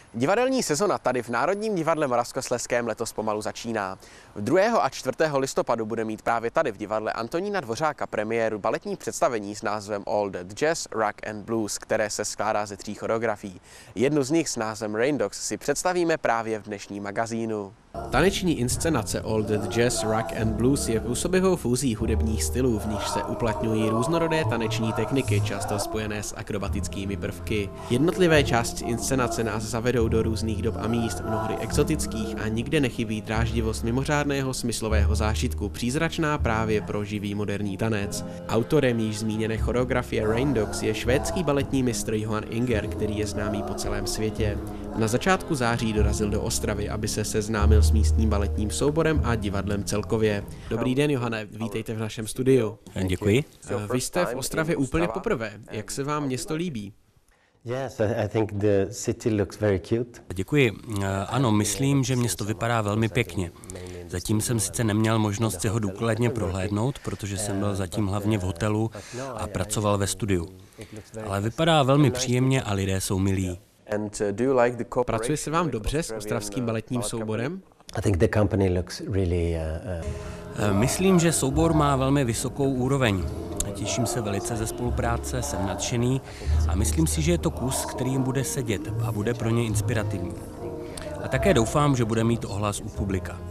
Divadelní sezona tady v Národním divadle Moravskoslezském letos pomalu začíná. 2. a 4. listopadu bude mít právě tady v divadle Antonína Dvořáka premiéru baletní představení s názvem All That Jazz, Rock and Blues, které se skládá ze 3 choreografií. Jednu z nich s názvem Rain Dogs si představíme právě v dnešním magazínu. Taneční inscenace All That Jazz, Rock and Blues je působivou fúzí hudebních stylů, v níž se uplatňují různorodé taneční techniky, často spojené s akrobatickými prvky. Jednotlivé části inscenace nás zavedou do různých dob a míst, mnohdy exotických, a nikde nechybí dráždivost mimořádného smyslového zážitku, přízračná právě pro živý moderní tanec. Autorem již zmíněné choreografie Rain Dogs je švédský baletní mistr Johan Inger, který je známý po celém světě. Na začátku září dorazil do Ostravy, aby se seznámil s místním baletním souborem a divadlem celkově. Dobrý den, Johane, vítejte v našem studiu. Děkuji. Vy jste v Ostravě úplně poprvé. Jak se vám město líbí? Yes, I think the city looks very cute. Děkuji. Ano, myslím, že město vypadá velmi pěkně. Zatím jsem sice neměl možnost si ho důkladně prohlédnout, protože jsem byl zatím hlavně v hotelu a pracoval ve studiu. Ale vypadá velmi příjemně a lidé jsou milí. Pracuje se vám dobře s ostravským baletním souborem? I think the company looks really Myslím, že soubor má velmi vysokou úroveň. Těším se velice ze spolupráce, jsem nadšený a myslím si, že je to kus, který jim bude sedět a bude pro ně inspirativní. A také doufám, že bude mít ohlas u publika.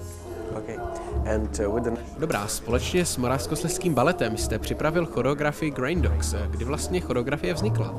Dobrá, společně s Moravskoslezským baletem jste připravil choreografii Rain Dogs. Kdy vlastně choreografie vznikla?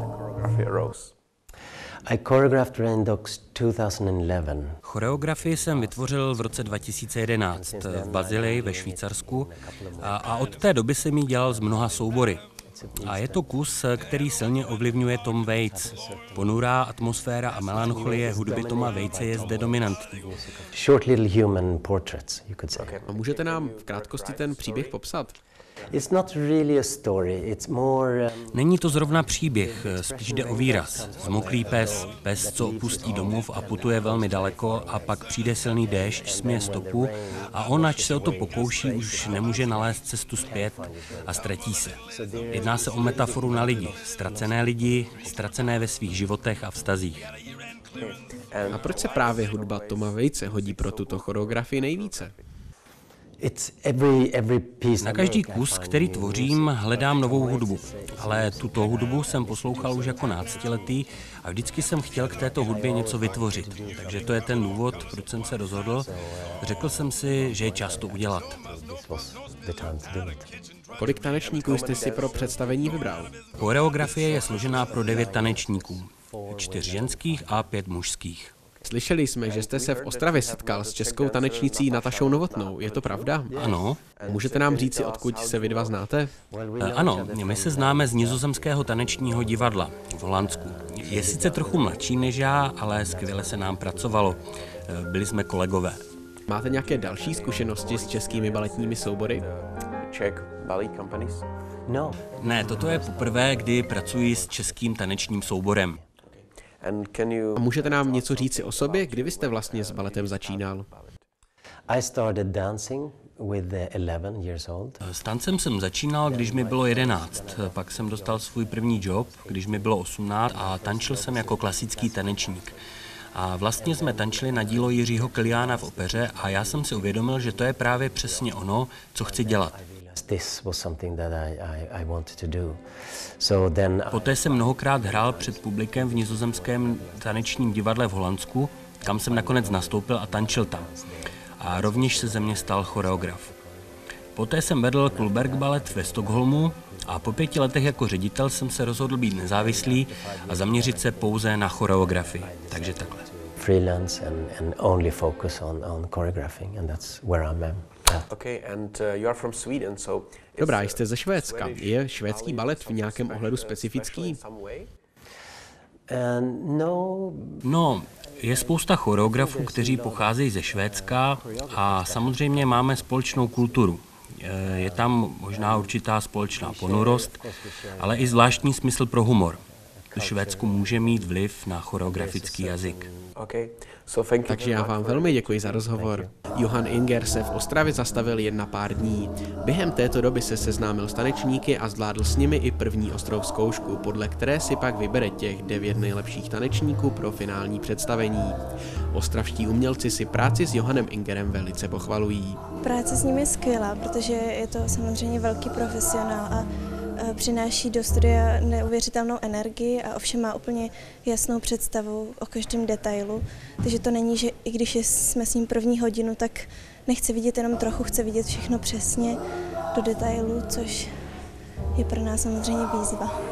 I choreographed Rain Dogs 2011. Choreografii jsem vytvořil v roce 2011 v Basileji ve Švýcarsku a od té doby jsem ji dělal s mnoha soubory. A je to kus, který silně ovlivňuje Tom Waits. Ponurá atmosféra a melancholie hudby Toma Waitse je zde dominantní. Short little human portraits, you could say. A můžete nám v krátkosti ten příběh popsat? It's not really a story, it's more Není to zrovna příběh, spíš jde o výraz. Zmoklý pes, co opustí domov a putuje velmi daleko a pak přijde silný déšť, smije stopu a on, ač se o to pokouší, už nemůže nalézt cestu zpět a ztratí se. Jedná se o metaforu na lidi, ztracené ve svých životech a vztazích. A proč se právě hudba Toma Waitse hodí pro tuto choreografii nejvíce? Na každý kus, který tvořím, hledám novou hudbu, ale tuto hudbu jsem poslouchal už jako 12letý a vždycky jsem chtěl k této hudbě něco vytvořit. Takže to je ten důvod, proč jsem se rozhodl. Řekl jsem si, že je čas to udělat. Kolik tanečníků jste si pro představení vybral? Choreografie je složená pro 9 tanečníků, 4 ženských a 5 mužských. Slyšeli jsme, že jste se v Ostravě setkal s českou tanečnicí Natašou Novotnou. Je to pravda? Ano. Můžete nám říci, odkud se vy dva znáte? Ano, my se známe z Nizozemského tanečního divadla v Holandsku. Je sice trochu mladší než já, ale skvěle se nám pracovalo. Byli jsme kolegové. Máte nějaké další zkušenosti s českými baletními soubory? No. Ne, toto je poprvé, kdy pracuji s českým tanečním souborem. A můžete nám něco říci o sobě? Kdy vy jste vlastně s baletem začínal? I started dancing with 11 years old. S tancem jsem začínal, když mi bylo 11. Pak jsem dostal svůj první job, když mi bylo 18 a tančil jsem jako klasický tanečník. A vlastně jsme tančili na dílo Jiřího Kiliána v opeře a já jsem si uvědomil, že to je právě přesně ono, co chci dělat. Poté jsem mnohokrát hrál před publikem v nizozemském tanečním divadle v Holandsku, kam jsem nakonec nastoupil a tančil tam. A rovněž se ze mě stal choreograf. Poté jsem vedl Kulberg Ballet ve Stockholmu a po 5 letech jako ředitel jsem se rozhodl být nezávislý a zaměřit se pouze na choreografii. Takže takhle. Freelance and only focus on choreographing, and that's where I'm at. Dobrá, jste ze Švédska. Je švédský balet v nějakém ohledu specifický? No, je spousta choreografů, kteří pocházejí ze Švédska a samozřejmě máme společnou kulturu. Je tam možná určitá společná ponurost, ale i zvláštní smysl pro humor. ve Švédsku může mít vliv na choreografický jazyk. Takže já vám velmi děkuji za rozhovor. Johan Inger se v Ostravě zastavil jen na pár dní. Během této doby se seznámil s tanečníky a zvládl s nimi i první ostrou zkoušku, podle které si pak vybere těch 9 nejlepších tanečníků pro finální představení. Ostravští umělci si práci s Johanem Ingerem velice pochvalují. Práce s ním je skvělá, protože je to samozřejmě velký profesionál a přináší do studia neuvěřitelnou energii a ovšem má úplně jasnou představu o každém detailu. Takže to není, že i když jsme s ním první hodinu, tak nechce vidět jenom trochu, chce vidět všechno přesně do detailu, což je pro nás samozřejmě výzva.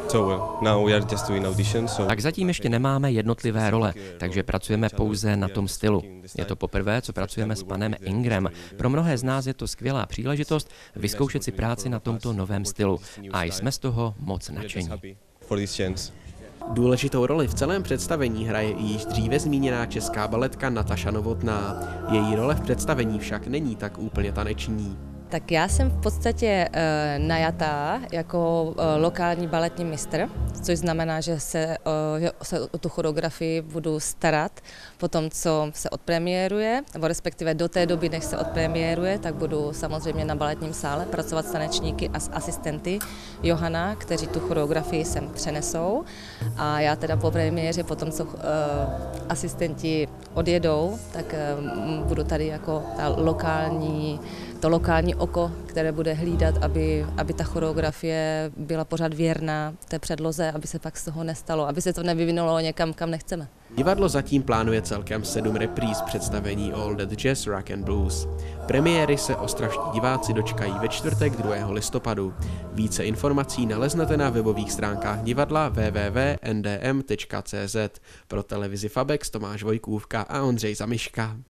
Tak zatím ještě nemáme jednotlivé role, takže pracujeme pouze na tom stylu. Je to poprvé, co pracujeme s panem Ingrem. Pro mnohé z nás je to skvělá příležitost vyzkoušet si práci na tomto novém stylu a jsme z toho moc nadšení. Důležitou roli v celém představení hraje i již dříve zmíněná česká baletka Nataša Novotná. Její role v představení však není tak úplně taneční. Tak já jsem v podstatě najatá jako lokální baletní mistr, což znamená, že se o tu choreografii budu starat po tom, co se odpremiéruje, nebo respektive do té doby, než se odpremiéruje, tak budu samozřejmě na baletním sále pracovat s tanečníky a s asistenty Johana, kteří tu choreografii sem přenesou. A já teda po premiéře, po tom, co asistenti odjedou, tak budu tady jako to lokální oko, které bude hlídat, aby ta choreografie byla pořád věrná té předloze, aby se pak z toho nestalo, aby se to nevyvinulo někam, kam nechceme. Divadlo zatím plánuje celkem 7 repríz představení All That Jazz, Rock and Blues. Premiéry se ostravští diváci dočkají ve čtvrtek 2. listopadu. Více informací naleznete na webových stránkách divadla www.ndm.cz. Pro televizi Fabex Tomáš Vojkůvka a Ondřej Zamiška.